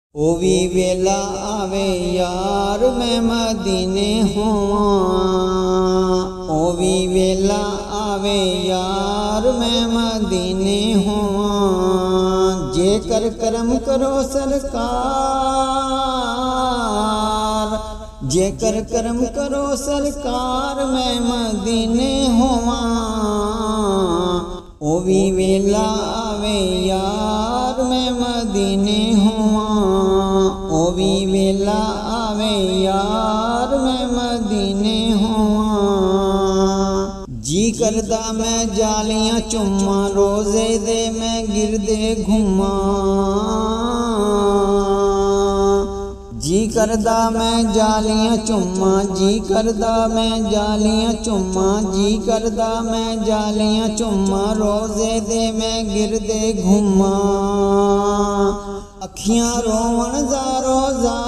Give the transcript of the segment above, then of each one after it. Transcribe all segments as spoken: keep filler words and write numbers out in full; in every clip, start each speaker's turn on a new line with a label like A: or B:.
A: ओ भी वेला आवे यार मैं मदीने होवां। ओ भी वेला आवे यार मैं मदीने होवां। जे कर करम करो सरकार, जे कर करम करो सरकार मैं मदीने होवां। ओ भी वेला आवे यार मैं मदीने होवां। ओ भी वेला आवे यार मैं मदीने होवां। जी करदा मैं जालियां चुम्मा रोज़े दे मैं गिरदे घुम्मां। जी करदा मैं जालियां चुम्मा, जी करदा मैं जालियां चुम्मा, जी करदा मैं जालियां चुम्मा रोज़े दे मैं गिरदे घुम्मां। अखियां रोवण ज़ारो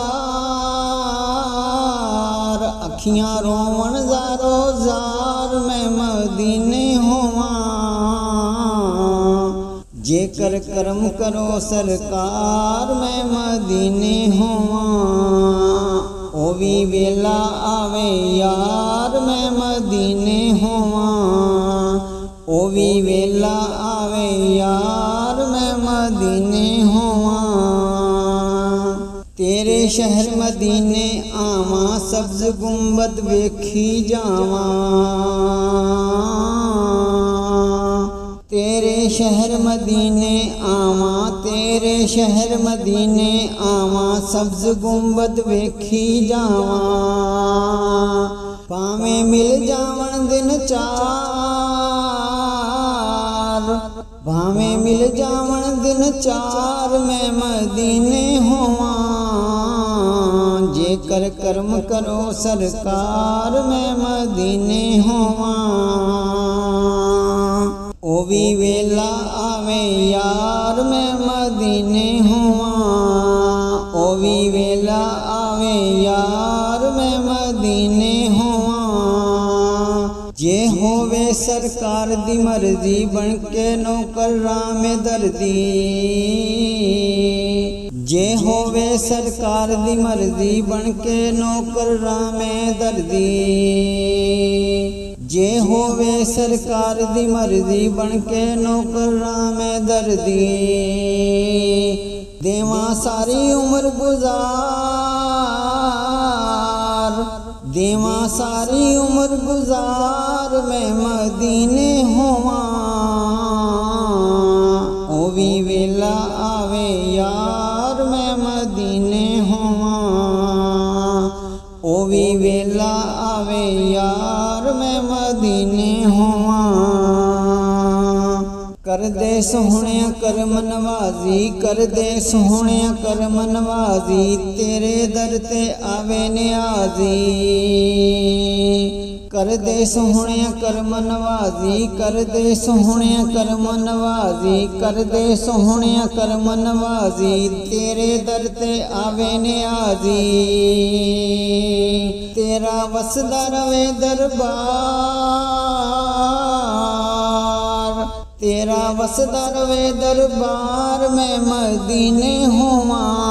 A: ज़ार, अखियां रोवण ज़ारो ज़ार मैं मदीने होवां। जे कर करम करो सरकार मैं मदीने होवां। ओ भी वेला आवे यार मैं मदीने होवां। ओ भी वेला आवे यार मैं मदीने होवां। तेरे शहर मदीने आवां सब्ज़ गुंबद वेखी जावां। तेरे शहर मदीने आवां, तेरे शहर मदीने आवां सब्ज़ गुंबद वेखी जावां। भावें मिल जावण दिन चार, भावें मिल जावण दिन चार मैं मदीने होवां। जे कर करम करो सरकार मैं मदीने होवां। ओ भी वेला आवे यार मैं मदीने होवां। ओ भी वेला आवे यार मैं मदीने होवां। जे होवे सरकार दी मर्जी बन के नौकर रामे दर्दी। जे होवे सरकार दी मर्जी बन के नौकर रामे दर्दी। जे होवे सरकार दी मर्जी बन के नौकर रामे दर्दी। देवां सारी उम्र गुजार, देवां सारी उम्र गुजार मैं मदीने होवां। ओ भी वेला आवे यार मैं मदीने होवां। ओ भी वेला आवे यार मैं मदीने होवां। कर दे सोहणिया करम नवाजी, कर दे सोहणिया करम नवाजी तेरे दर ते आवे नियाजी। कर दे सोहणिया करम नवाजी, कर दे सोहणिया करम नवाजी, कर दे सोहणिया करम नवाजी तेरे दर ते आवे नियाजी। तेरा वसदा रवे दरबार, तेरा वसदा रवे दरबार मैं मदीने होवां।